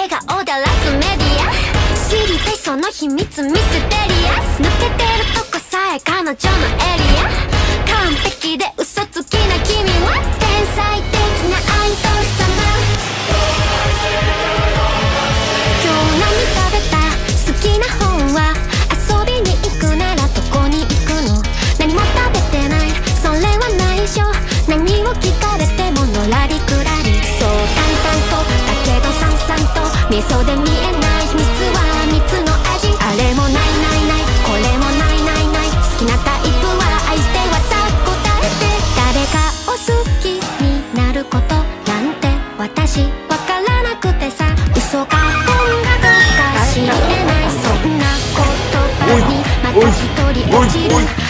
笑顔でらすメディア、知りたいその秘密ミステリアス、抜けてるとこさえ彼女のエリア、完璧で嘘つきな君は天才的なアイドル様。今日何食べた？好きな本は？遊びに行くならどこに行くの？何も食べてない、それは内緒。何を聞かれてものらりくらり、そう淡々とだけどさんさんと味噌で見えない秘密は蜜の味。あれもないないない、これもないないない、好きなタイプは相手はさ答えて。誰かを好きになることなんて私わからなくてさ、嘘か本がどうか知り得ない、そんな言葉にまた一人落ちる。